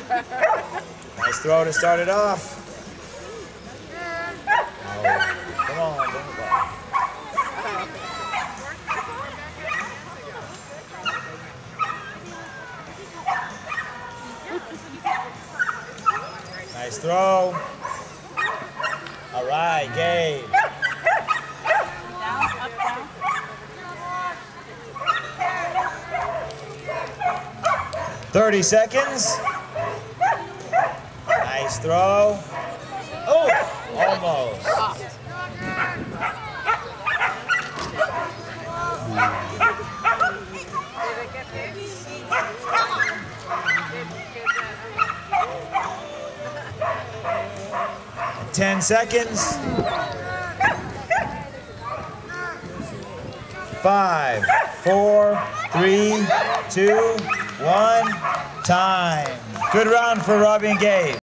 Nice throw to start it off. Oh, come on, bring it back. Nice throw. All right, Gabe. 30 seconds. Nice throw. Oh, almost. 10 seconds. 5, 4, 3, 2, 1. Time. Good round for Robbie and Gabe.